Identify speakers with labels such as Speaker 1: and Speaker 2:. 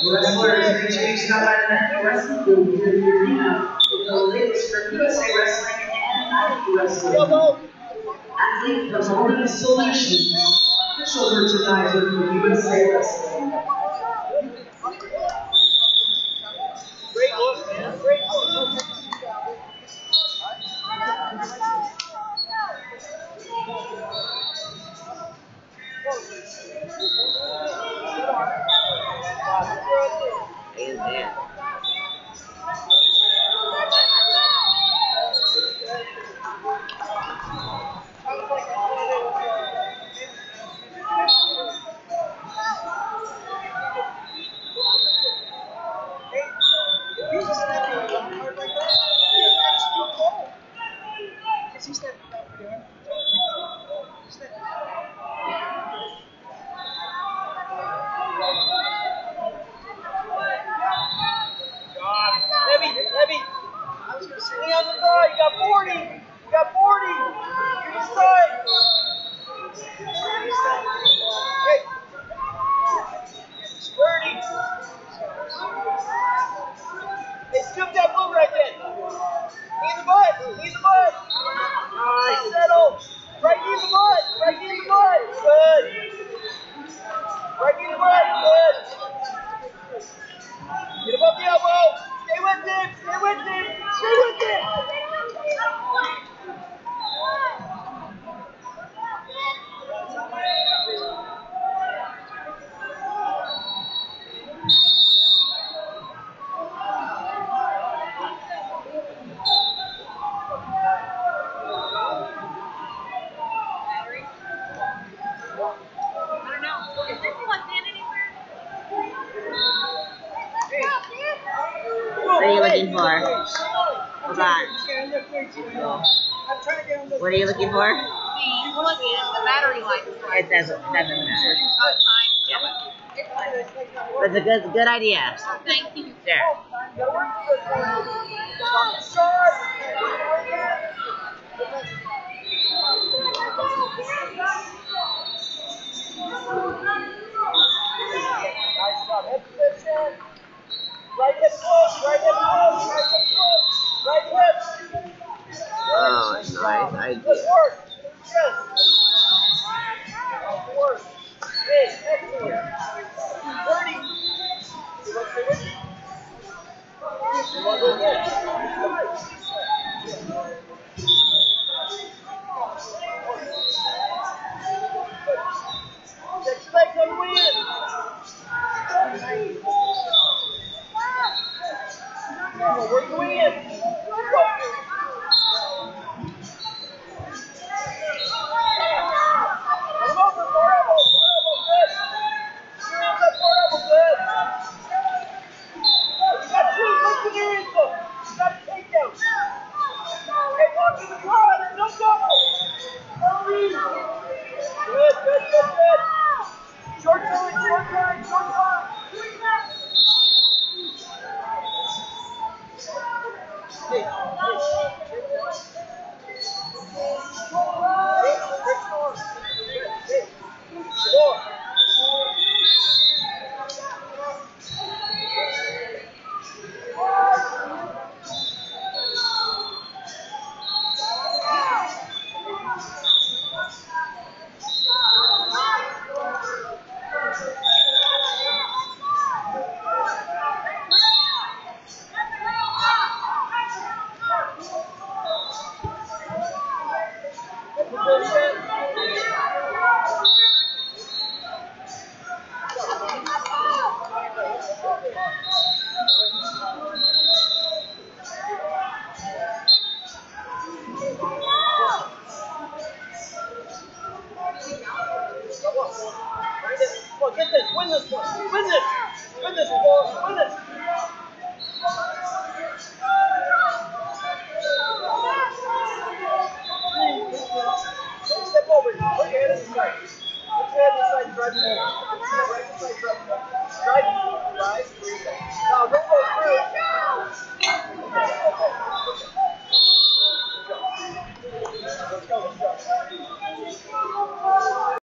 Speaker 1: Wrestlers may change side of that wrestling group here in the arena. The ladies for USA Wrestling and Idaho Wrestling. Athlete promoting solutions. Official merchandiser for USA Wrestling.
Speaker 2: Great look, man. Great look.
Speaker 3: Amen.
Speaker 2: Heavy. I was going to say, on the ball. You got 40. You got 40. You're inside. Hey. Squirty. Hey, scoop that move right there. Knee in the butt. Nice. Settle. Right knee in the butt. Good. Right knee in the butt. Good. Get above the elbow. Stay with it.
Speaker 3: What are you looking for? Hold on. What are you looking for?
Speaker 4: The battery light.
Speaker 3: It doesn't matter.
Speaker 4: Oh, it's fine.
Speaker 3: Yeah.
Speaker 4: It's fine.
Speaker 3: That's a good idea.
Speaker 4: Thank you.
Speaker 3: Sure.
Speaker 2: Nice job. Head position. Right hip close. Right hip.
Speaker 3: Oh, nice idea.
Speaker 2: Good work. Yes. Nice work. Hey, excellent. 30. Expect them to win. We're going in. Short time. Now don't go through.